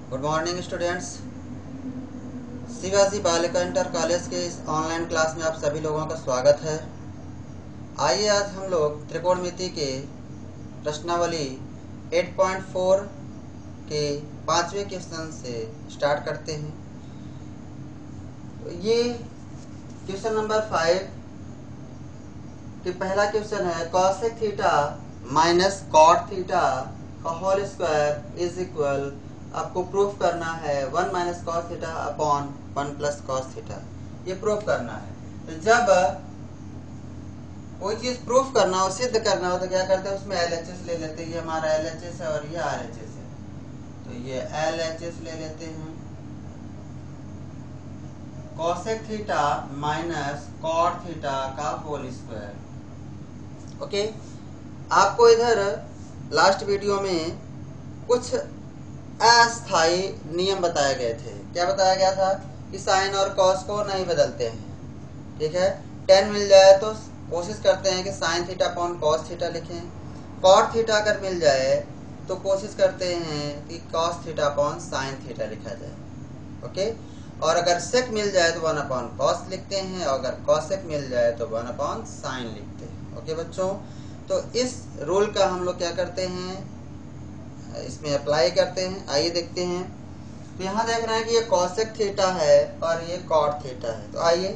Good morning students. Shivaji बालिका inter college के इस ऑनलाइन क्लास में आप सभी लोगों का स्वागत है। आइए आज हम लोग त्रिकोणमिति के प्रश्नावली 8.4 के 5वें क्वेश्चन से स्टार्ट करते हैं। तो ये क्वेश्चन नंबर 5 कि पहला क्वेश्चन है cosec theta minus cot theta का होल स्क्वायर इज इक्वल, आपको प्रूफ करना है 1 minus cos theta upon 1 plus cos theta. ये प्रूफ करना है। तो जब कोई चीज प्रूफ करना हो, सिद्ध करना हो, तो क्या करते हैं, उसमें LHS ले लेते हैं। ये हमारा LHS है और ये RHS है, तो ये LHS ले लेते हैं। Cosec theta minus cot theta का होल स्क्वायर। ओके, आपको इधर लास्ट वीडियो में कुछ अस्थायी नियम बताए गए थे। क्या बताया गया था कि साइन और कॉस को नहीं बदलते हैं। ठीक है, tan मिल जाए तो कोशिश करते हैं कि sine theta upon cos theta लिखें। कॉट थीटा अगर मिल जाए तो कोशिश करते हैं कि cos theta upon sine theta लिखा जाए। ओके, और अगर सेक मिल जाए तो 1 अपॉन कॉस लिखते हैं, और अगर कॉसेक मिल जाए तो 1 अपॉन साइन लिखते हैं। ओके बच्चों, तो इस रूल का हम लोग क्या करते हैं, इसमें अप्लाई करते हैं। आइए देखते हैं। तो यहाँ देख रहे हैं कि ये कॉसेक थीटा है और ये कॉट थीटा है। तो आइए,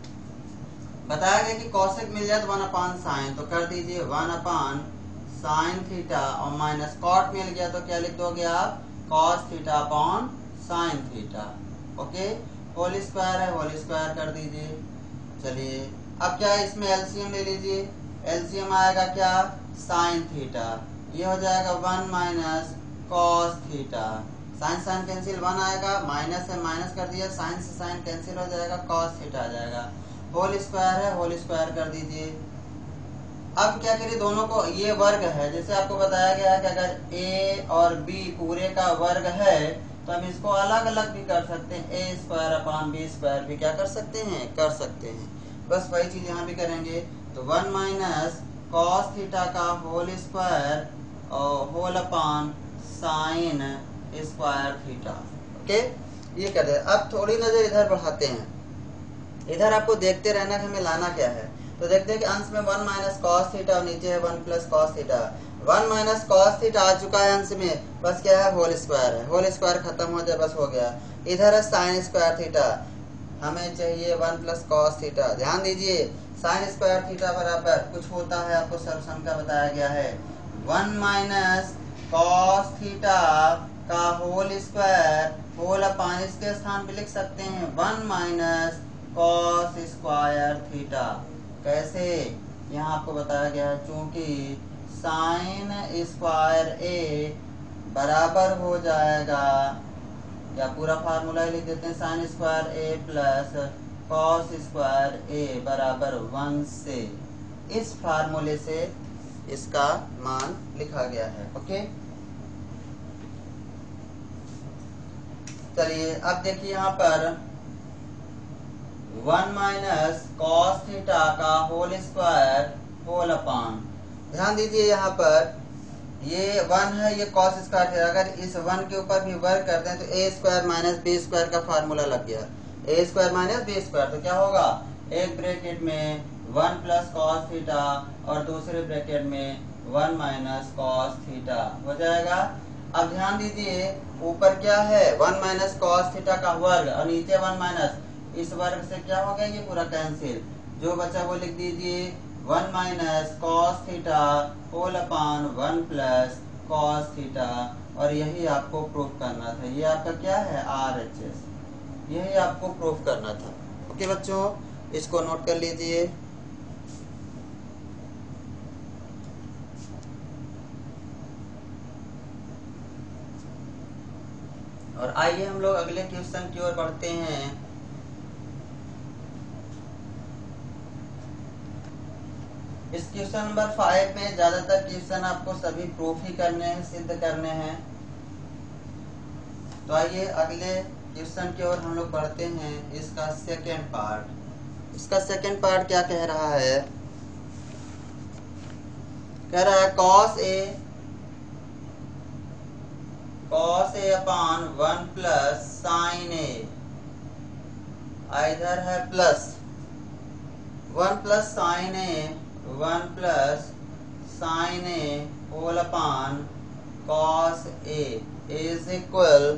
बताया गया कि कॉसेक मिल जाए तो 1 अपॉन साइन, तो कर दीजिए 1 अपॉन साइन थीटा, और माइनस कॉट मिल गया तो क्या लिख दोगे आप, cos theta upon sine theta. Okay, whole square है, होल स्क्वायर कर दीजिए। चलिए अब क्या है, इसमें एलसीएम ले लीजिए। एलसीएम आएगा क्या, साइन थीटा। ये हो जाएगा 1 minus cos theta. Sine sine cancel, 1 आएगा, माइनस है माइनस कर दिया, साइन से साइन कैंसिल हो जाएगा, कॉस थीटा आ जाएगा। होल स्क्वायर है, होल स्क्वायर कर दीजिए। अब क्या करिए, दोनों को, ये वर्ग है, जैसे आपको बताया गया है कि अगर a और b पूरे का वर्ग है तो हम इसको अलग अलग भी कर सकते हैं। a square upon b square भी क्या कर सकते हैं, कर सकते हैं। बस वही चीज यहाँ भी करेंगे। तो 1 माइनस कॉस थीटा का होल स्क्वायर और whole upon sine square theta. Okay, ये कर दे। अब थोड़ी नजर इधर बढ़ाते हैं। इधर आपको देखते रहना कि हमें लाना क्या है। तो देखते हैं कि अंश में 1 माइनस कॉस थीटा और नीचे है 1 plus cos theta. 1 minus cos theta आ चुका है अंश में, बस क्या है, होल स्क्वायर है। होल स्क्वायर खत्म हो जाए, बस हो गया। इधर है साइन स्क्वायर थीटा, हमें चाहिए 1 प्लस कॉस थीटा। ध्यान दीजिए, साइन स्क्वायर थीटा बराबर कुछ होता है, आपको सर्वसम का बताया गया है, 1 माइनस कॉस थीटा का होल स्क्वायर, होल अपॉन इसके स्थान पे लिख सकते हैं 1 माइनस कॉस स्क्वायर थीटा। कैसे, यहाँ आपको बताया गया है, चूंकि साइन स्क्वायर ए बराबर हो जाएगा, या पूरा फार्मूला लिख देते हैं, sine square A plus cos square A बराबर 1 से, इस फार्मूले से इसका मान लिखा गया है। ओके, चलिए अब देखिए यहाँ पर 1 माइनस कॉस थीटा का होल स्क्वायर होल अपॉन, ध्यान दीजिए यहाँ पर ये 1 है, ये कॉस स्क्वायर है। अगर इस 1 के ऊपर भी वर्ग करते हैं तो A square minus B square का फार्मूला लग गया, ए स्क्वायर माइनस बी स्क्वायर। तो क्या होगा, एक ब्रैकेट में 1 प्लस कॉस थीटा और दूसरे ब्रैकेट में 1 माइनस कॉस थीटा हो जाएगा। अब ध्यान दीजिए, ऊपर क्या है, 1 माइनस कॉस थीटा का वर्ग और नीचे 1 माइनस, इस वर्ग से क्या हो गया, ये पूरा कैंसिल। जो बचा वो लिख दीजिए 1 minus cos theta whole upon 1 plus cos theta, और यही आपको प्रूफ करना था। ये आपका क्या है, RHS, यही आपको प्रूफ करना था। ओके बच्चों, इसको नोट कर लीजिए। और आइए हम लोग अगले क्वेश्चन की ओर बढ़ते हैं। इस क्वेश्चन नंबर 5 में ज्यादातर क्वेश्चन आपको सभी प्रूफ ही करने हैं, सिद्ध करने हैं। तो आइए अगले क्वेश्चन की ओर हम लोग बढ़ते हैं। इसका सेकेंड पार्ट, इसका सेकेंड पार्ट क्या कह रहा है, कह रहा है cos A cos A upon 1 plus sine A, इधर है plus 1 plus sine A, 1 plus sine A whole upon cos A is equal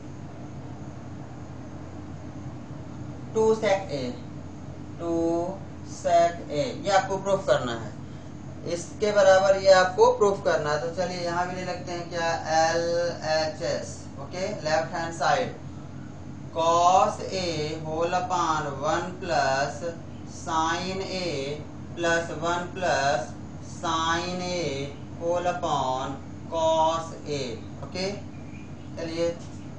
2 sec A, 2 sec A. ये आपको प्रूफ करना है, इसके बराबर ये आपको प्रूफ करना है। तो चलिए यहाँ भी ले लगते हैं क्या, LHS। Okay, left hand side cos A whole upon 1 plus sine A plus 1 plus sine A whole upon cos A. Okay, चलिए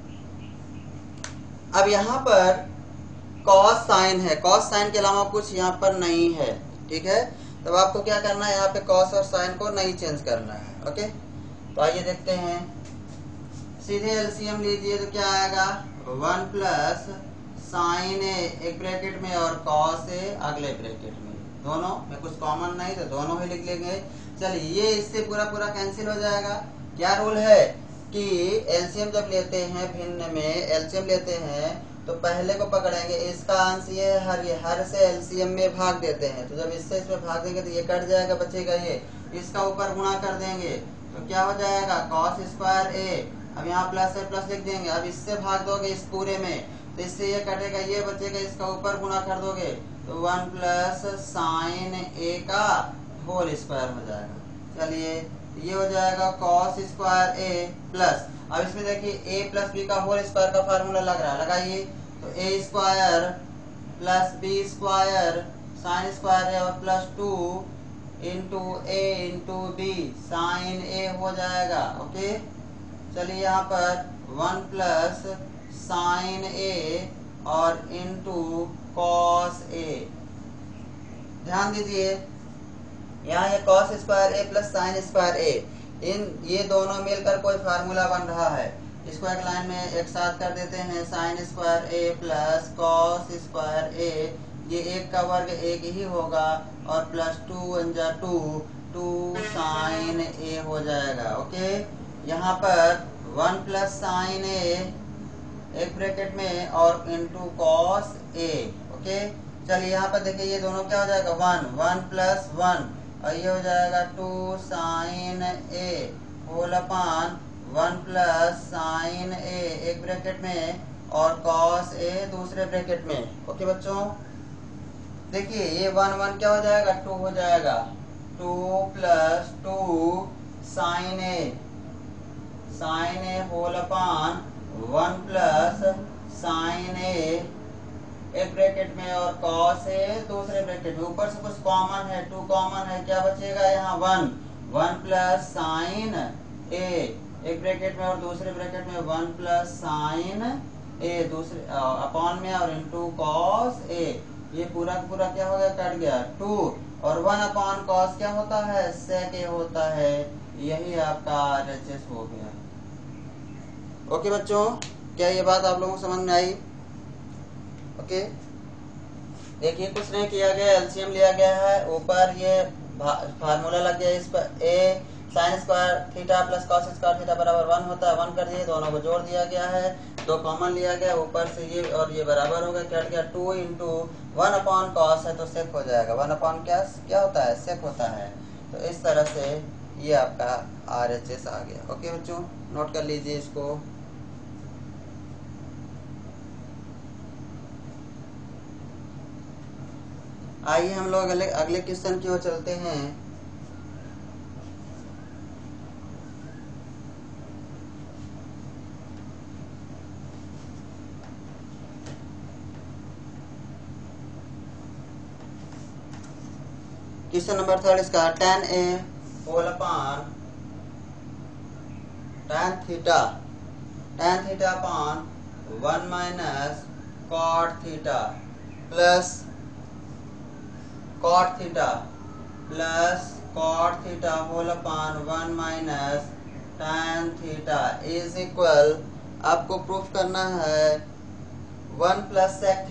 अब यहाँ पर कॉस साइन है, कॉस साइन के अलावा कुछ यहाँ पर नहीं है। ठीक है, तब आपको क्या करना है, यहाँ पे कॉस और साइन को नहीं चेंज करना है। ओके, तो आइए देखते हैं, सीधे एलसीएम लीजिए तो क्या आएगा, 1 प्लस साइन ए एक ब्रैकेट में और कॉस ए अगले ब्रैकेट में, दोनों में कुछ कॉमन नहीं तो दोनों ही लिख लेंगे। चलिए ये इससे पूरा पूरा कैंसिल हो जाएगा। क्या रूल है कि एलसीएम जब लेते हैं, भिन्न में एलसीएम लेते हैं तो पहले को पकड़ेंगे, इसका अंश ये है, ये हर से एलसीएम में भाग देते हैं। तो जब इससे इसमें भाग देंगे तो ये कट जाएगा, बचेगा ये, इसका ऊपर गुणा कर देंगे तो क्या हो जाएगा, कॉस स्क्वायर ए। अब यहाँ प्लस है, प्लस लिख देंगे। अब इससे भाग दोगे इस पूरे में तो इससे ये कटेगा, ये बचेगा, इसका ऊपर गुणा कर दोगे तो 1 प्लस साइन ए का होल स्क्वायर हो जाएगा। चलिए ये हो जाएगा कॉस स्क्वायर ए प्लस, अब इसमें देखिए a प्लस बी का होल स्क्वायर का फार्मूला लग रहा है, लगाइए तो a square plus B square sine square है और plus 2 into A into B sine A हो जाएगा। ओके, चलिए यहाँ पर 1 प्लस साइन ए और इंटू कॉस ए। ध्यान दीजिए यहाँ ये cos square A plus sine square A, इन ये दोनों मिलकर कोई फार्मूला बन रहा है। इसको एक लाइन में एक साथ कर देते हैं, sine square A plus cos square A, ये एक का वर्ग एक ही होगा और प्लस 2 × 2 2 साइन ए हो जाएगा। ओके, यहाँ पर 1 प्लस साइन ए एक ब्रैकेट में और इंटू कॉस ए। ओके, चलिए यहाँ पर देखिए ये दोनों क्या हो जाएगा, 1 प्लस 1 और ये हो जाएगा 2 sine A whole upon 1 plus sine A एक ब्रैकेट में और कॉस ए दूसरे ब्रैकेट में। ओके बच्चों, देखिए ये 1 1 क्या हो जाएगा, 2 हो जाएगा, 2 plus 2 sine A whole upon 1 plus sine A एक ब्रैकेट में और कॉस ए दूसरे ब्रैकेट में। ऊपर से कुछ कॉमन है, 2 कॉमन है, क्या बचेगा यहाँ 1 प्लस साइन ए एक ब्रैकेट में और दूसरे ब्रैकेट में 1 प्लस साइन ए दूसरे अपॉन में और इनटू कॉस ए। ये पूरा पूरा क्या हो गया, कट गया 2 और 1 अपॉन कॉस क्या होता है, सेक ए होता है। यही आपका RHS हो गया। ओके बच्चों, क्या ये बात आप लोगों को समझ में आई? ओके, देखिए कुछ नहीं किया गया, एलसीएम लिया गया है, ऊपर ये फार्मूला लग गया, इस पर A sine square theta plus cos square theta बराबर 1 होता है, 1 कर दिए, दोनों को जोड़ दिया गया है, 2 कॉमन लिया गया, ऊपर से ये और ये बराबर हो गया, कट गया, 2 इंटू 1 अपॉन कॉस है तो सेक हो जाएगा, 1 अपॉन क्या होता है, सेक होता है। तो इस तरह से ये आपका RHS आ गया। ओके बच्चों, नोट कर लीजिए इसको। आइए हम लोग अगले क्वेश्चन की ओर चलते हैं। क्वेश्चन नंबर 3 इसका tan A whole upon tan theta upon 1 minus cot theta plus cot theta whole upon 1 minus tan theta is equal, आपको प्रूफ करना है 1 plus sec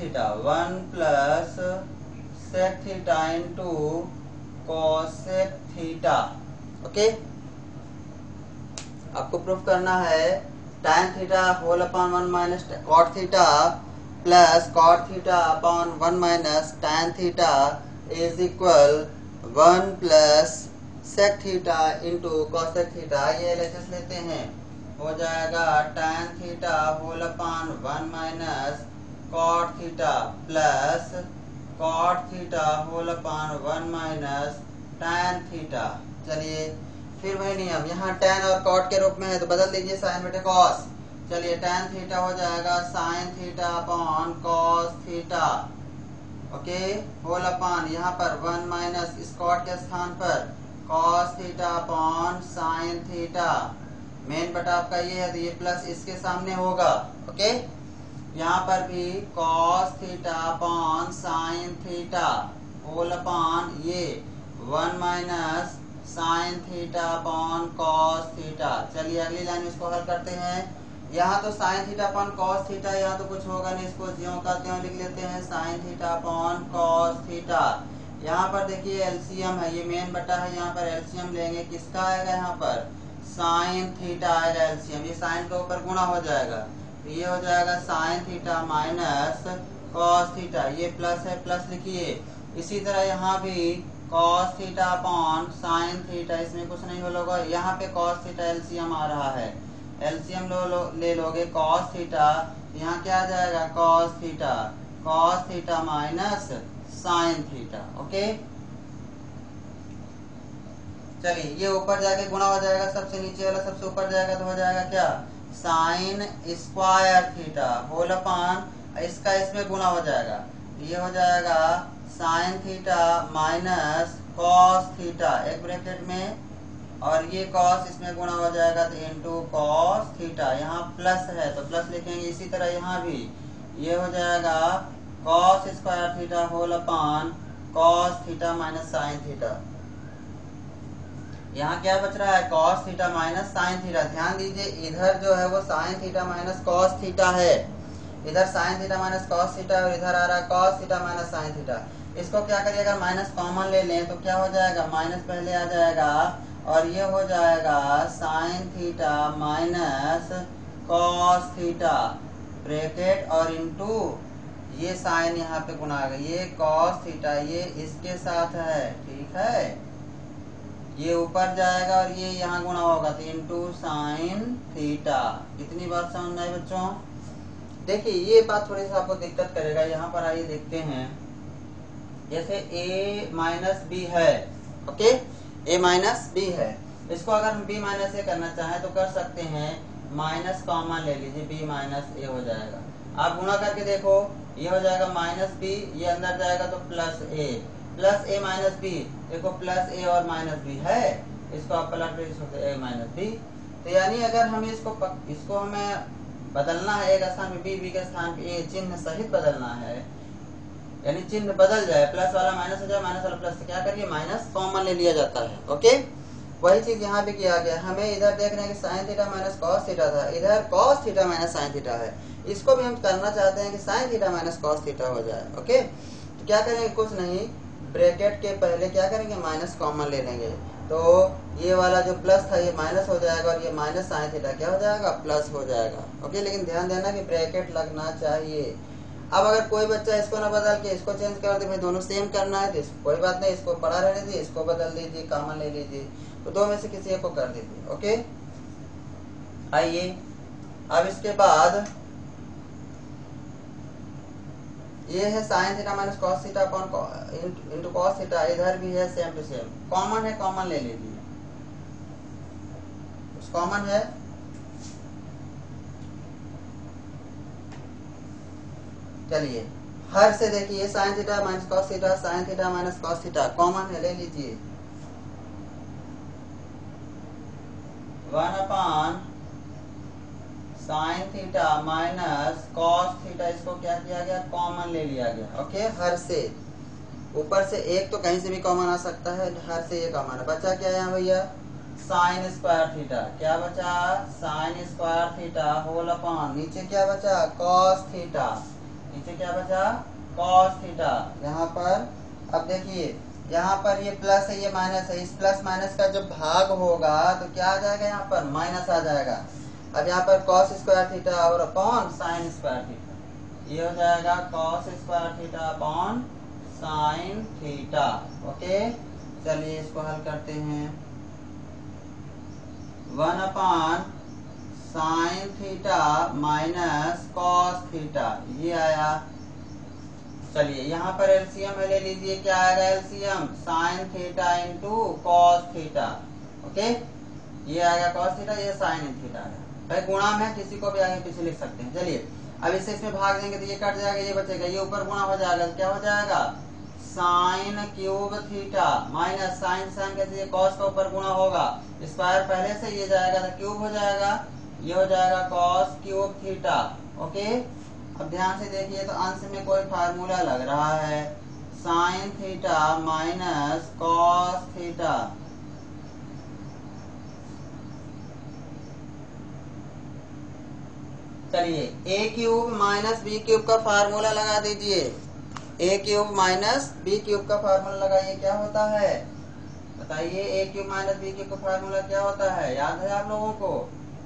theta into cosec theta. Okay, आपको proof करना है tan theta whole upon 1 minus cot theta plus cot theta upon 1 minus tan theta is equal 1 plus sec theta into cosec theta. ये LHS लेते हैं, हो जाएगा tan theta whole upon 1 minus cot theta plus cot theta whole upon 1 minus tan theta. चलिए फिर वही नियम, यहाँ tan और cot के रूप में है तो बदल दीजिए sin बटे cos। चलिए tan थीटा हो जाएगा sin theta upon cos theta, okay, whole upon यहाँ पर 1 माइनस इस cot के स्थान पर cos theta upon sin theta. मेन बटा आपका ये है तो ये प्लस इसके सामने होगा, ओके। यहाँ पर भी cos theta upon sin theta whole upon ये 1 minus sin theta upon cos theta. चलिए अगली लाइन में इसको हल करते हैं। यहाँ तो sin theta upon cos theta, यहाँ तो कुछ होगा नहीं, इसको ज्यों का त्यों लिख लेते हैं sin theta upon cos theta. यहाँ पर देखिए एलसीएम है, ये मेन बटा है, यहाँ पर एलसीएम लेंगे, किसका आएगा यहाँ पर sin थीटा आएगा एलसीएम, ये sin के ऊपर गुणा हो जाएगा तो ये हो जाएगा sin theta minus cos theta, ये प्लस है प्लस लिखिए। इसी तरह यहाँ भी cos theta upon sin theta, इसमें कुछ नहीं होगा, यहाँ पे cos थीटा एलसीएम आ रहा है, एलसीएम ले लोगे cos थीटा, यहाँ क्या आ जाएगा cos theta minus sin theta, okay. चलिए ये ऊपर जाके गुणा हो जाएगा, सबसे नीचे वाला सबसे ऊपर जाएगा तो हो जाएगा क्या sine square theta whole upon इसका इसमें गुणा हो जाएगा, ये हो जाएगा sine theta minus cos theta एक ब्रैकेट में, और ये कॉस इसमें गुणा हो जाएगा तो इनटू कॉस थीटा, यहाँ प्लस है तो प्लस लिखेंगे। इसी तरह यहाँ भी ये हो जाएगा cos square theta whole upon cos theta minus sine theta. यहाँ क्या बच रहा है cos theta minus sine theta. ध्यान दीजिए इधर जो है वो sine theta minus cos theta है, इधर sine theta minus cos theta और इधर आ रहा है cos theta minus sine theta. इसको क्या करिए अगर माइनस कॉमन ले लें तो क्या हो जाएगा माइनस पहले आ जाएगा और ये हो जाएगा sine theta minus cos theta bracket और इनटू ये साइन यहाँ पे गुना आ गया, ये कॉस थीटा ये इसके साथ है, ठीक है, ये ऊपर जाएगा और ये यहाँ गुणा होगा तो इनटू साइन थीटा। इतनी बात समझ में आई बच्चों। देखिए ये बात थोड़ी सी आपको दिक्कत करेगा, यहाँ पर आइए देखते हैं, जैसे a माइनस बी है, ओके, a माइनस बी है, इसको अगर हम b माइनस ए करना चाहें तो कर सकते हैं, माइनस कॉमन ले लीजिए b माइनस ए हो जाएगा। आप गुणा करके देखो ये हो जाएगा माइनस बी, ये अंदर जाएगा तो प्लस ए माइनस बी, देखो प्लस ए और माइनस बी है, इसको आप पलट ए माइनस बी। तो यानी अगर हमें इसको हमें बदलना है, एक स्थान पे बी के स्थान पे ए चिन्ह सहित बदलना है, यानी चिन्ह बदल जाए, प्लस वाला माइनस हो जाए, माइनस वाला प्लस, क्या करिए माइनस कॉमन ले लिया जाता है, ओके। वही चीज यहाँ भी किया गया, हमें इधर देख रहे हैं कि sine theta minus cos theta था, इधर cos theta minus sine theta है, इसको भी हम करना चाहते हैं कि sine theta minus cos theta हो जाए, ओके। तो क्या करेंगे, कुछ नहीं, ब्रैकेट के पहले क्या करेंगे माइनस कॉमन ले लेंगे, तो ये वाला जो प्लस था ये माइनस हो जाएगा और ये माइनस साइन थीटा क्या हो जाएगा प्लस हो जाएगा, ओके। लेकिन ध्यान देना कि ब्रैकेट लगना चाहिए। अब अगर कोई बच्चा इसको ना बदल के इसको चेंज कर दे, भाई दोनों सेम करना है तो कोई बात नहीं, इसको पढ़ा रहने दीजिए, इसको बदल दीजिए, कॉमन ले लीजिए, तो दो में से किसी एक को कर दीजिए, ओके। आइए अब इसके बाद ये है sine theta minus cos theta upon into cos theta, इधर भी है सेम टू सेम, कॉमन है कॉमन ले लीजिए, कॉमन है, चलिए हर से देखिए sine theta minus cos theta, sine theta minus cos theta common है, ले लीजिए, 1 upon sine theta minus cos theta, इसको क्या किया गया कॉमन ले लिया गया, ओके। हर से ऊपर से एक तो कहीं से भी कॉमन आ सकता है, हर से ये कॉमन है, बचा क्या यहाँ भैया साइन स्क्वायर थीटा, क्या बचा sine square theta whole upon नीचे क्या बचा कॉस थीटा, नीचे क्या बचा कॉस थीटा। यहाँ पर अब देखिए यहाँ पर ये प्लस है ये माइनस है, इस प्लस माइनस का जब भाग होगा तो क्या आ जाएगा यहाँ पर माइनस आ जाएगा, अब यहाँ पर कॉस स्क्वायर थीटा और अपॉन साइन स्क्वायर थीटा, ये हो जाएगा cos square theta upon sine theta. Okay, चलिए इसको हल करते हैं। 1 upon sine theta minus cos theta, ये आया। चलिए यहाँ पर एलसीएम ले लीजिए, क्या आएगा LCM, sine theta into cos theta. Okay, ये आएगा कॉस थीटा, ये साइन थीटा आएगा। भाई गुणा में किसी को भी आगे पीछे लिख सकते हैं। चलिए अब इसे इसमें भाग देंगे तो ये कट जाएगा, ये बचेगा, ये ऊपर गुणा हो जाएगा, क्या हो जाएगा, sine cube theta minus sine sine कैसे कॉस का ऊपर गुणा होगा, स्क्वायर पहले से ये जाएगा तो क्यूब हो जाएगा, ये हो जाएगा कॉस क्यूब थीटा। ओके, अब ध्यान से देखिए तो अंश में कोई फार्मूला लग रहा है, sine theta minus cos theta. चलिए a cube minus b cube का फार्मूला लगा दीजिए, a cube minus b cube का फार्मूला लगाइए, क्या होता है बताइए, a cube minus b cube का फार्मूला क्या होता है, याद है आप लोगों को।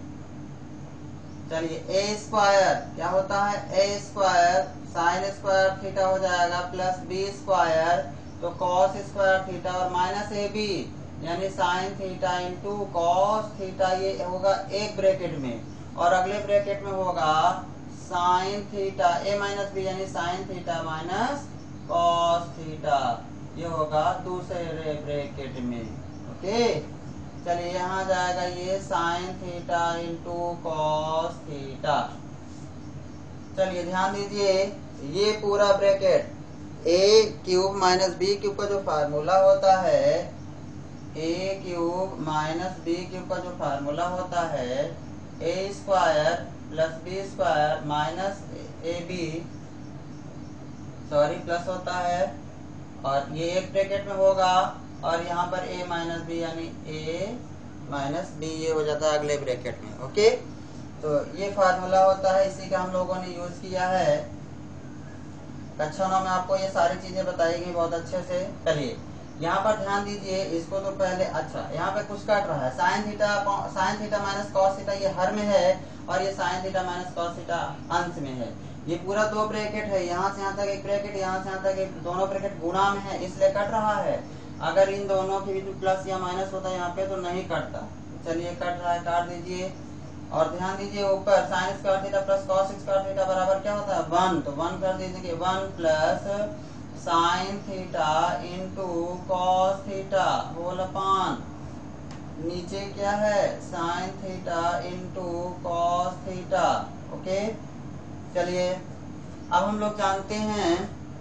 चलिए ए स्क्वायर क्या होता है, a square sine square theta हो जाएगा प्लस बी स्क्वायर तो कॉस स्क्वायर थीटा और माइनस ए बी यानी sine theta into cos theta, ये होगा एक ब्रैकेट में, और अगले ब्रैकेट में होगा sine theta a minus b यानी sine theta minus cos theta, ये होगा दूसरे ब्रैकेट में। ओके, चलिए यहाँ जाएगा ये sine theta into cos theta. चलिए ध्यान दीजिए, ये पूरा bracket a cube minus b cube का जो फार्मूला होता है, a cube minus b cube का जो फार्मूला होता है, a square plus B square minus a b, sorry plus होता है, और ये एक ब्रैकेट में होगा, और यहाँ पर a माइनस बी यानी a माइनस बी, ये हो जाता है अगले ब्रैकेट में। ओके, तो ये फार्मूला होता है, इसी का हम लोगों ने यूज किया है। कक्षा 9 में आपको ये सारी चीजें बताई गई बहुत अच्छे से। चलिए यहाँ पर ध्यान दीजिए, इसको तो पहले, अच्छा यहाँ पे कुछ काट रहा है, sine theta minus cos theta ये हर में है, और ये sine theta minus cos theta अंश में है। ये पूरा दो ब्रैकेट है, यहाँ से यहाँ तक एक ब्रैकेट, यहाँ से यहाँ तक एक, दोनों ब्रैकेट गुणा में है इसलिए कट रहा है। अगर इन दोनों के बीच में प्लस या माइनस होता है यहाँ पे तो नहीं कटता। चलिए कट रहा है, काट दीजिए। और ध्यान दीजिए ऊपर sine square theta plus cos square theta बराबर क्या होता है, 1, तो 1 कर दीजिए, 1 plus sine theta into cos theta whole upon, नीचे क्या है sine theta into cos theta. Okay, चलिए अब हम लोग जानते हैं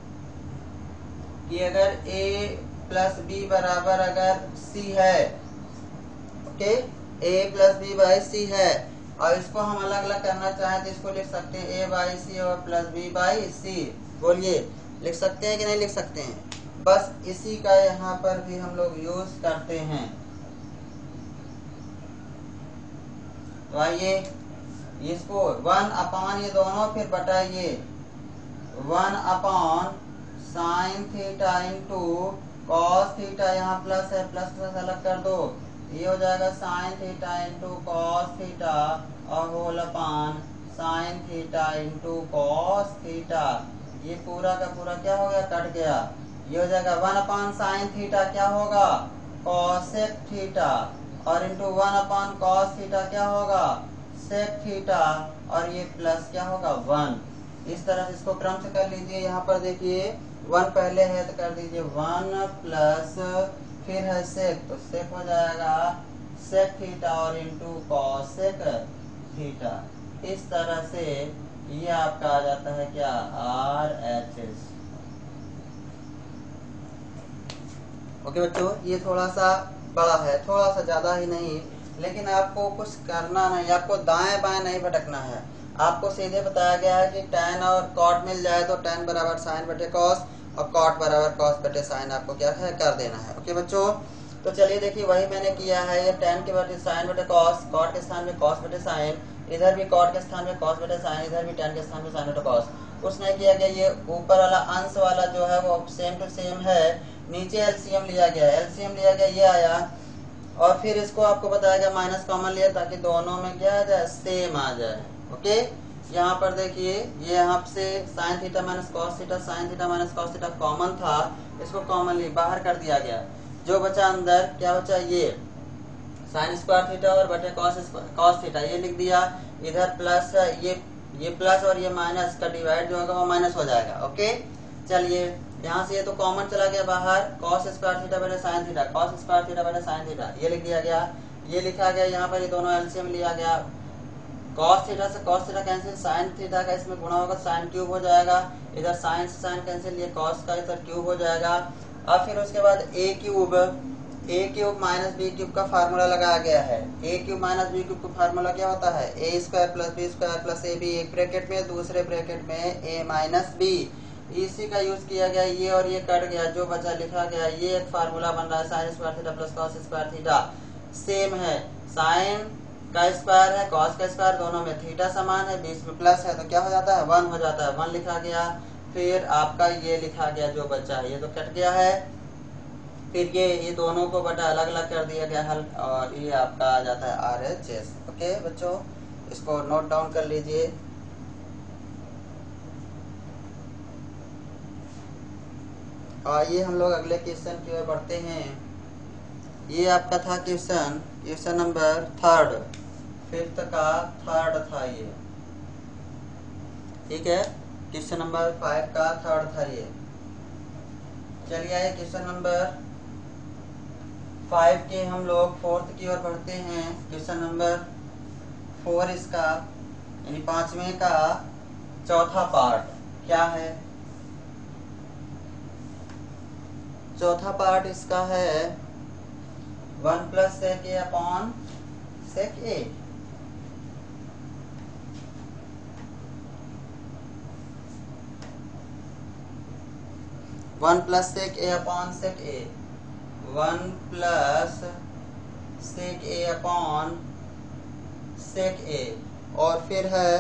कि अगर a प्लस बी बराबर अगर c है, okay, a plus b by c है, और इसको हम अलग अलग करना चाहें तो इसको लिख सकते हैं a बाई सी और प्लस बी बाई सी। बोलिए लिख सकते हैं कि नहीं लिख सकते हैं, बस इसी का यहाँ पर भी हम लोग यूज करते हैं। तो आइए इसको 1 अपॉन ये दोनों, फिर बटा ये 1 upon sine theta into cos theta, यहाँ प्लस है, प्लस प्लस अलग कर दो, ये हो जाएगा sine theta into cos theta और whole upon sine theta into cos theta. ये पूरा का पूरा क्या हो गया, कट गया, ये हो जाएगा 1 अपॉन साइन थीटा क्या होगा, कॉसेक थीटा, और इंटू 1 अपॉन कॉस थीटा क्या होगा, सेक थीटा, और ये प्लस क्या होगा 1। इस तरह से इसको क्रम से कर लीजिए। यहाँ पर देखिए 1 पहले है तो कर दीजिए 1 प्लस, फिर है सेक, तो सेक हो जाएगा सेक थीटा और इंटू कॉसेक थीटा। इस तरह से ये आपका आ जाता है क्या, RHS। ओके बच्चों, ये थोड़ा सा बड़ा है, थोड़ा सा ज्यादा ही नहीं, लेकिन आपको कुछ करना नहीं, आपको दाएं बाएं नहीं भटकना है। आपको सीधे बताया गया है कि tan और cot मिल जाए तो tan बराबर साइन बटे कॉस और cot बराबर कॉस बटे साइन आपको क्या है कर देना है। ओके बच्चों, तो चलिए देखिए वही मैंने किया है, ये tan के बटे साइन बटे कॉस, cot के स्थान में कॉस बटे साइन, इधर भी cot के स्थान में कॉस बटे साइन, इधर भी tan के स्थान में साइन बटे कॉस। कुछ नहीं किया गया, ये ऊपर वाला अंश वाला जो है वो सेम टू सेम है, नीचे एलसीएम लिया गया, एलसीएम लिया गया, ये आया और फिर इसको आपको बताया गया माइनस कॉमन लिया ताकि दोनों में क्या आ जाए, सेम आ जाए। ओके, यहाँ पर देखिए ये यहाँ से sine theta minus cos theta, sine theta minus cos theta common था, इसको कॉमनली बाहर कर दिया गया। जो बचा अंदर क्या बचा, ये साइन स्क्वायर थीटा और बटे कॉस थीटा, ये लिख दिया। इधर प्लस ये प्लस और ये माइनस का डिवाइड जो होगा वो माइनस हो जाएगा। ओके, चलिए यहाँ से ये तो कॉमन चला गया बाहर, कॉस स्क्वायर थीटा बटे sine theta, cos square theta बटे साइन थीटा, ये लिख दिया गया। ये लिखा गया यहाँ पर, ये दोनों एलसीएम लिया गया। कॉस थीटा से cos theta cancel, sine theta का इसमें गुणा होगा, साइन क्यूब हो जाएगा। इधर साइन से साइन कैंसिल, ये कॉस का इधर क्यूब हो जाएगा। अब फिर उसके बाद a cube minus b cube का फार्मूला लगाया गया है। A cube minus b cube का फार्मूला क्या होता है, a square plus B square plus a b, एक ब्रैकेट में, दूसरे ब्रैकेट में ए माइनस बी। इसी का यूज किया गया, ये और ये कट गया, जो बचा लिखा गया, ये एक फार्मूला बन रहा है sine square theta plus cos square theta. Same है, साइन का स्क्वायर है, कॉस का स्क्वायर, दोनों में थीटा समान है, बीच में प्लस है तो क्या हो जाता है, 1 हो जाता है। 1 लिखा गया। फिर आपका ये लिखा गया जो बचा है, ये तो कट गया है। फिर ये दोनों को बटा अलग अलग कर दिया गया हल, और ये आपका आ जाता है RHS। ओके बच्चों, इसको नोट डाउन कर लीजिए। आइए हम लोग अगले क्वेश्चन की ओर बढ़ते हैं। ये आपका था क्वेश्चन नंबर 3, 5th का 3rd था ये, ठीक है। क्वेश्चन नंबर 5 का 3rd था ये। चलिए आइए क्वेश्चन नंबर 5 के हम लोग 4th की ओर बढ़ते हैं। क्वेश्चन नंबर 4 इसका यानी 5वें का चौथा पार्ट क्या है, चौथा पार्ट इसका है 1 plus sec a upon sec a. One plus sec a upon sec a, 1 plus sec a upon sec a, और फिर है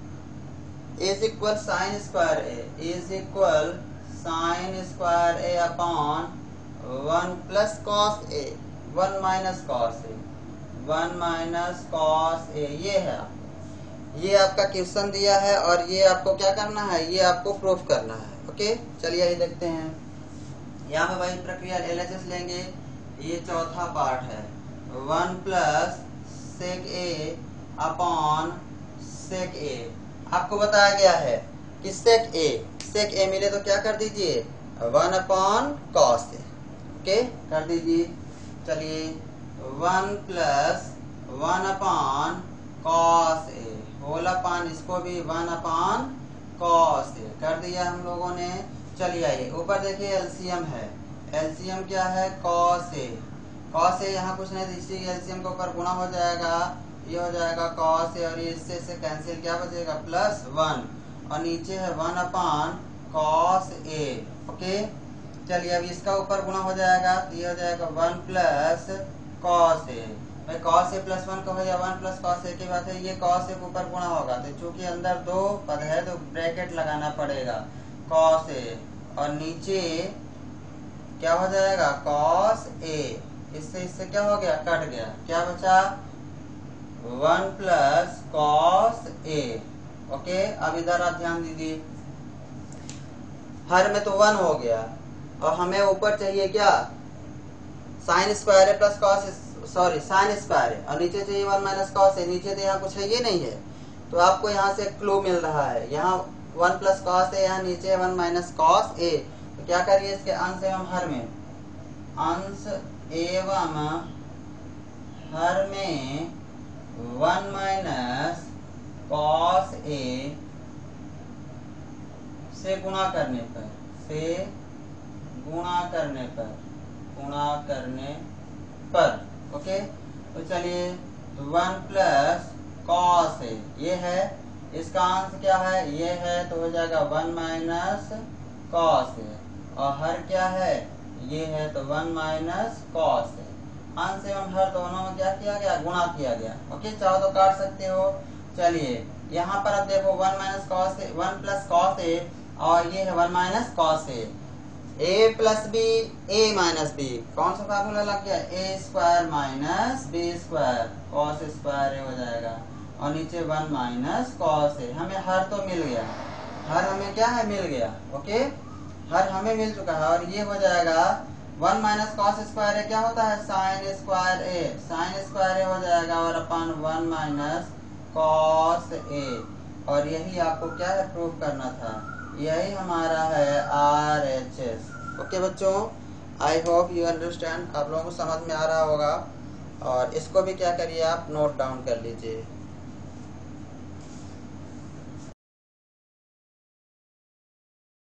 is equal sine square a, is equal sine square a upon 1 plus cos a, 1 minus cos a, 1 minus cos a. ये है, ये आपका question दिया है और ये आपको क्या करना है, ये आपको प्रूफ करना है। ओके, चलिए ये देखते हैं। यहाँ पे वही प्रक्रिया LHS लेंगे। ये चौथा पार्ट है, 1 plus sec a upon sec ए। आपको बताया गया है कि सेक ए मिले तो क्या कर दीजिए, 1 अपॉन कॉस ए। ओके, कर दीजिए। चलिए 1 प्लस 1 अपॉन कॉस ए होल अपॉन, इसको भी 1 अपॉन कॉस ए कर दिया हम लोगों ने। चलिए आइए ऊपर देखिए एलसीएम है, एलसीएम क्या है, कॉस ए। कॉस ए यहाँ कुछ नहीं, इसी एलसीएम के ऊपर गुणा हो जाएगा, ये हो जाएगा कॉस ए, और ये इससे कैंसिल, क्या बचेगा, प्लस 1, और नीचे है 1 अपॉन कॉस ए। ओके, चलिए अब इसका ऊपर गुणा हो जाएगा, तो ये हो जाएगा 1 प्लस कॉस ए। भाई कॉस ए प्लस 1 का हो जाएगा 1 प्लस कॉस ए की बात है, ये कॉस ए के ऊपर गुणा होगा, तो चूंकि अंदर दो पद है तो ब्रैकेट लगाना पड़ेगा, कॉस ए, और नीचे क्या हो जाएगा, कॉस ए। इससे क्या हो गया, कट गया, क्या बचा, 1 प्लस कॉस ए। ओके, अब इधर आप ध्यान दीजिए, हर में तो 1 हो गया और हमें ऊपर चाहिए क्या, साइन स्क्वायर है plus cos, sorry sine square है, और नीचे चाहिए 1 माइनस कॉस है। नीचे तो यहाँ कुछ है, ये नहीं है, तो आपको यहाँ से क्लू मिल रहा है, यहाँ 1 प्लस कॉस है, यहाँ नीचे 1 माइनस कॉस ए। तो क्या करिए, इसके अंश एवं हर में, अंश एवं हर में 1 माइनस कॉस ए से गुणा करने पर, से गुणा करने पर। ओके, तो चलिए 1 प्लस कॉस ए ये है, इसका अंश क्या है, ये है, तो हो जाएगा 1 माइनस कॉस ए, और हर क्या है, ये है, तो 1 माइनस कॉस ए। अंश एवं हर दोनों में क्या किया गया, गुणा किया गया। ओके, चाहो तो काट सकते हो। चलिए यहाँ पर अब देखो 1 minus cos a, 1 plus cos a, और ये है 1 minus cos a. A plus b a minus b, कौन सा फार्मूला लग गया, ए square minus B square cos square a हो जाएगा, और नीचे 1 माइनस कॉस ए। हमें हर तो मिल गया, हर हमें क्या है, मिल गया। ओके, हर हमें मिल चुका है, और ये हो जाएगा 1 माइनस कॉस स्क्वायर ए क्या होता है, sine square a, sine square a हो जाएगा, और अपन 1 माइनस कॉस ए। और यही आपको क्या है, प्रूव करना था, यही हमारा है RHS। ओके बच्चों, आई होप यू अंडरस्टैंड, आप लोगों को समझ में आ रहा होगा। और इसको भी क्या करिए, आप नोट डाउन कर लीजिए।